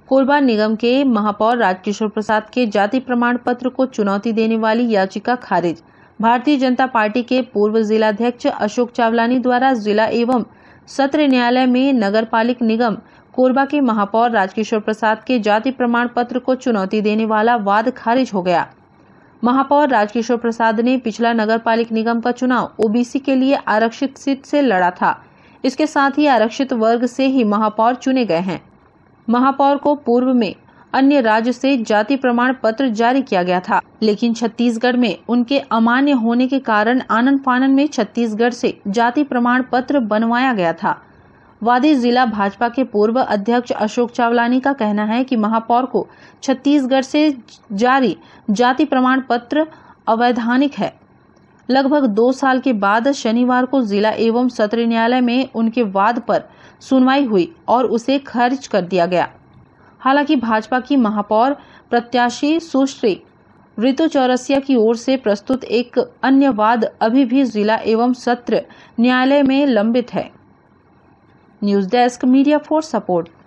कोरबा निगम के महापौर राजकिशोर प्रसाद के जाति प्रमाण पत्र को चुनौती देने वाली याचिका खारिज। भारतीय जनता पार्टी के पूर्व जिलाध्यक्ष अशोक चावलानी द्वारा जिला एवं सत्र न्यायालय में नगरपालिक निगम कोरबा के महापौर राजकिशोर प्रसाद के जाति प्रमाण पत्र को चुनौती देने वाला वाद खारिज हो गया। महापौर राजकिशोर प्रसाद ने पिछला नगरपालिक निगम का चुनाव ओबीसी के लिए आरक्षित सीट से लड़ा था। इसके साथ ही आरक्षित वर्ग से ही महापौर चुने गए हैं। महापौर को पूर्व में अन्य राज्य से जाति प्रमाण पत्र जारी किया गया था, लेकिन छत्तीसगढ़ में उनके अमान्य होने के कारण आनन फानन में छत्तीसगढ़ से जाति प्रमाण पत्र बनवाया गया था। वादी जिला भाजपा के पूर्व अध्यक्ष अशोक चावलानी का कहना है कि महापौर को छत्तीसगढ़ से जारी जाति प्रमाण पत्र अवैधानिक है। लगभग 2 साल के बाद शनिवार को जिला एवं सत्र न्यायालय में उनके वाद पर सुनवाई हुई और उसे खारिज कर दिया गया। हालांकि भाजपा की महापौर प्रत्याशी सुश्री ऋतु चौरसिया की ओर से प्रस्तुत एक अन्य वाद अभी भी जिला एवं सत्र न्यायालय में लंबित है। News desk, media for support.